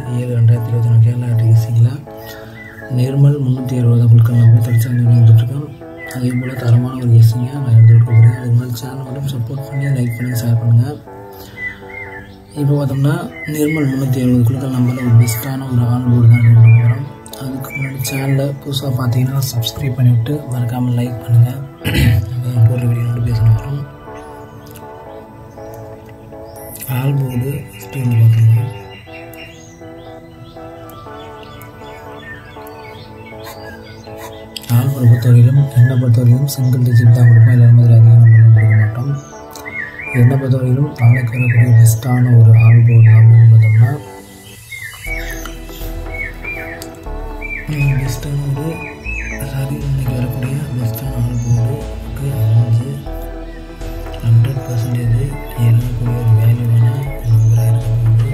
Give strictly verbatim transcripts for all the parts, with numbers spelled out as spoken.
ஏழு ரெண்டாயிரத்தி இருபத்தி ஒன்று கேரளா டிஎஸ்சியில் நிர்மல் முந்நூற்றி அறுபது குழுக்கள் நம்பர் தற்சார்ந்து வந்துட்டுருக்கேன். அதே போல் தரமான ஒரு கெஸ்ஸிங்க நான் எடுத்துகிட்டு போகிறேன். அதுக்கு முன்னாடி சேனல் மட்டும் சப்போர்ட் பண்ணி லைக் பண்ணி ஷேர் பண்ணுங்கள். இப்போ பார்த்தோம்னா நிர்மல் முந்நூற்றி அறுபது குழுக்கள் நம்பரில் ஒரு பெஸ்ட்டான ஒரு ஆன் போர்டு தான் எடுத்துகிட்டு போகிறோம். அதுக்கு முன்னாடி சேனலில் புதுசாக பார்த்தீங்கன்னா சப்ஸ்கிரைப் பண்ணிவிட்டு மறக்காமல் லைக் பண்ணுங்கள். போடுற வீடியோ நோட்டிஃபிகேஷன் வரும். ஆல் போர்டு ஃபஸ்ட்டு வந்து பார்த்தோம்னா ஆல் போர்டு பொறுத்தவரையிலும் என்னை பொறுத்தவரையிலும் சிங்கிள் டிஜிட் தான் கொடுப்போம். எல்லா மாதிரி அதிக நம்பர்லாம் கொடுக்க மாட்டோம். என்னை பொறுத்தவரையிலும் நாளைக்கு வரக்கூடிய பெஸ்ட்டான ஒரு ஆல் போர்டு அப்படின்னு பார்த்தோம்னா பெஸ்ட்டான ஒரு சாரி இன்னைக்கு வரக்கூடிய பெஸ்ட்டான ஆல் போர்டுக்கு அஞ்சு ஹண்ட்ரட் பர்சன்டேஜ் இறங்கக்கூடிய ஒரு வேல்யூவான நம்பராக இருக்கும்போது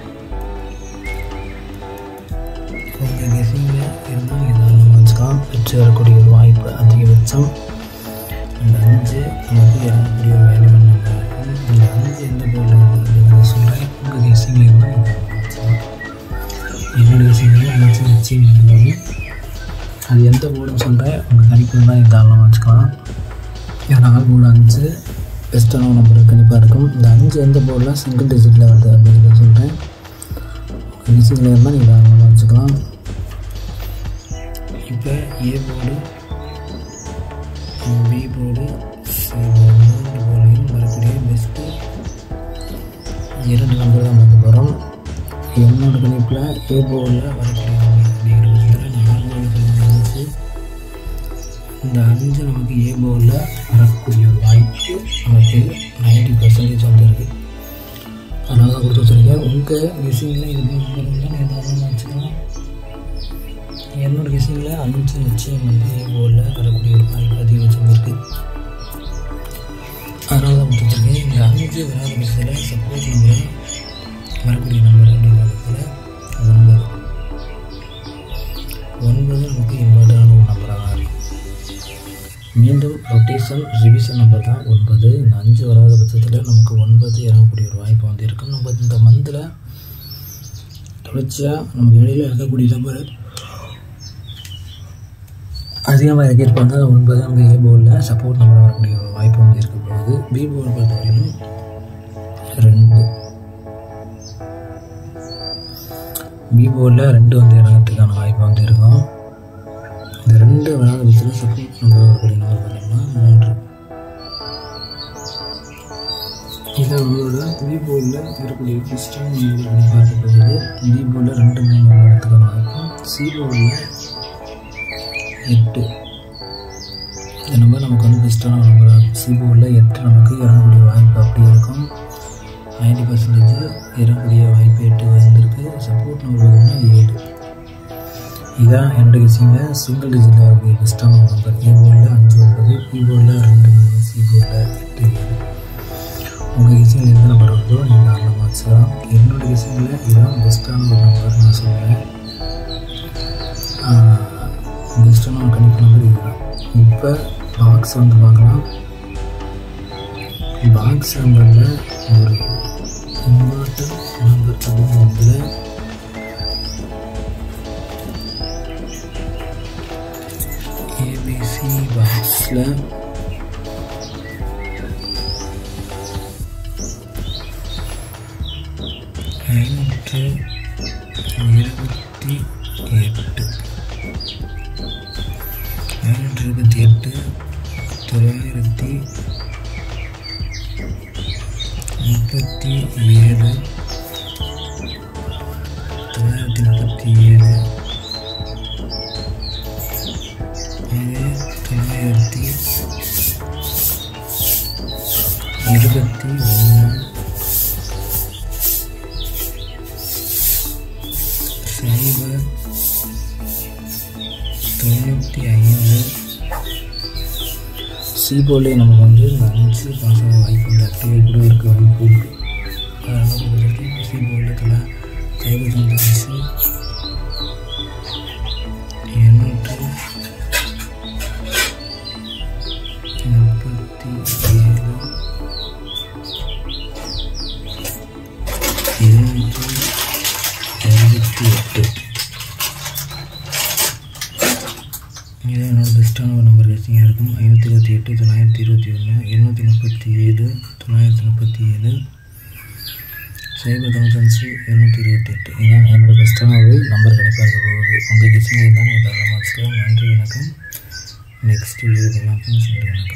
உங்கள் கெஸிங்கில் இருந்தால் நீங்கள் தாராளமாக வச்சுக்கலாம். பெற்று வரக்கூடிய ஒரு வாய்ப்பு அதிகபட்சம் இந்த அஞ்சு நமக்கு இறங்கக்கூடிய ஒரு வேல்யூவான நம்பராக இருக்கும். இந்த அஞ்சு எந்த போர்டில் இருக்குது அப்படிங்கிறத சொல்கிறேன். உங்கள் கெஸிங்கில் இருந்தால் நீங்கள் வச்சுக்கலாம். என்னுடைய கெஸிங்கில் அஞ்சு நிச்சயம் வந்து அது எந்த போர்டுன்னு சொல்கிறேன். உங்கள் கணிப்பு இருந்தால் நீங்கள் தாராளமாக வச்சுக்கலாம். ஏன்னா ஆல் போர்டு அஞ்சு பெஸ்ட்டான நம்பர் கண்டிப்பாக இருக்கும். இந்த அஞ்சு எந்த போர்டில் சிங்கிள் டிஜிட்டில் வருது அப்படிங்கிறத சொல்கிறேன். டிஜிட்டில் இருந்தால் நீங்கள் தாராளமாக வச்சுக்கலாம். இப்போ A board, B board, C board மூன்று போர்டையும் வரக்கூடிய பெஸ்ட்டு இரண்டு நம்பர் தான் பார்க்க போகிறோம். என்னோட கணிப்பில் ஏ போர்டில் வரக்கூடிய நம்பர் அப்படிங்கிற பட்சத்தில் நாலு அஞ்சு இந்த அஞ்சு நமக்கு ஏ போர்டில் வரக்கூடிய ஒரு வாய்ப்பு நமக்கு நைன்டி பர்சன்டேஜ் வந்து இருக்குது. அதனால தான் கொடுத்து வச்சுருக்கேன். உங்கள் கெஸிங்கில் இது நம்பர் இருந்தால் நீங்கள் தாராளமாக வச்சுக்கலாம். என்னோடய கெஸிங்கில் அஞ்சு நிச்சயம் வந்து ஏ போர்டில் வரக்கூடிய ஒரு வாய்ப்பு அதிகபட்சம் இருக்குது. அதனால தான் கொடுத்து வச்சுருக்கேன். இந்த அஞ்சு வராத பட்சத்தில் சப்போர்ட் நம்பர் வரக்கூடிய நம்பர் அப்படிங்கிறதுல ஒன்பது ஒன்பது நமக்கு இம்பார்ட்டண்டான ஒரு நம்பராக இருக்கும். மீண்டும் ரொட்டேஷன் ரிவிஷன் நம்பர் தான் ஒன்பது. இந்த அஞ்சு வராத பட்சத்தில் நமக்கு ஒன்பது இறங்கக்கூடிய ஒரு வாய்ப்பு வந்து இருக்கும். நம்ம இந்த மந்தில் தொடர்ச்சியாக நமக்கு இடையில் இருக்கக்கூடிய நம்பர் அதிகமாக இறக்கியிருப்பாங்க. ஒன்பது நமக்கு ஏ போர்டில் சப்போர்ட் நம்பர் வரக்கூடிய ஒரு வாய்ப்பு வந்து இருக்க போகுது. பி போர்டு பொறுத்தவரையிலும் ரெண்டு பி போர்டில் ரெண்டு வந்து இறங்கிறதுக்கான வாய்ப்பு வந்து இருக்கும். இந்த ரெண்டு வராத பட்சத்தில் சப்போர்ட் நம்பர் வரக்கூடிய நம்பர் பார்த்தோம்னா மூன்று. இதை நம்மளோட பி போர்டில் இருக்கக்கூடிய பெஸ்ட்டான நம்பர் பண்ணி பார்க்கப்படுது. பி போர்டில் ரெண்டு மூணு நம்பர் வரத்துக்கான வாய்ப்பும், சி போர்டில் எட்டு இந்த நம்பர் நமக்கு வந்து பெஸ்ட்டான நம்பராக இருக்கும். சி போர்டில் எட்டு நமக்கு இறங்கக்கூடிய வாய்ப்பு அப்படி இருக்கும். நைன்டி பர்சன்டேஜ் இறங்கக்கூடிய வாய்ப்பு எட்டு வந்திருக்கு. சப்போர்ட் நம்பர் பார்த்தோம்னா ஏழு. இதான் என்னுடைய கெஸிங்கில் சிங்கிள் டிஜிட்டில் வரக்கூடிய பெஸ்ட்டான நம்பர். ஏ போர்டில் அஞ்சு ஒன்பது, பி போர்டில் ரெண்டு மூணு, சி போர்டில் எட்டு ஏழு. உங்கள் கெஸிங்கில் எந்த நம்பர் வருதோ நீங்கள் தாராளமாக வச்சுக்கலாம். என்னோடய கெஸிங்கில் இதுதான் பெஸ்ட்டான ஒரு நம்பர் நான் சொல்கிறேன். பெஸ்ட்டான ஒரு கணிப்பு நம்பர் இதுதான். இப்போ பாக்ஸ் வந்து பார்க்கலாம். பாக்ஸ் நம்பரில் ஒரு இம்பார்ட்டன்ட் நம்பர் அப்படிங்கிறதுல ஏபிசி பாக்ஸில் ஐநூற்று இருபத்தி எட்டு ஐநூற்றி இருபத்தி எட்டு தொள்ளாயிரத்தி முப்பத்தி ஏழு தொள்ளாயிரத்தி முப்பத்தி ஏழு அது தொள்ளாயிரத்தி இருபத்தி ஒன்று சைபர் தொண்ணூற்றி ஐந்து. சி போர்டில் நமக்கு வந்து இந்த அஞ்சு பாஸ் ஆக வாய்ப்பு உண்டு. அப்படியே கூட இருக்க வாய்ப்பு இருக்குது. அதனால் பொறுத்தவரைக்கும் சி போர்டில் தலா சைபர் தொண்ணூற்றி எண்ணூற்று முப்பத்தி ஏழு எழுநூற்றி எழுபத்தி இருக்கும். ஐநூற்றி இருபத்தி எட்டு தொள்ளாயிரத்தி இருபத்தி ஒன்று எழுநூற்றி முப்பத்தி ஏழு தொள்ளாயிரத்தி முப்பத்தி ஏழு சைபர் தௌசண்ட்ஸு எழுநூற்றி இருபத்தி எட்டு. இதுதான் என்னோடய பெஸ்ட்டான ஒரு நம்பர் கணிப்பாக போகுது. உங்கள் கிச்சனில் தான் நீங்கள் தாராளமாக வச்சுக்கலாம். நன்றி, வணக்கம். நெக்ஸ்ட் வீடியோ பார்க்கலாம். நன்றி, வணக்கம்.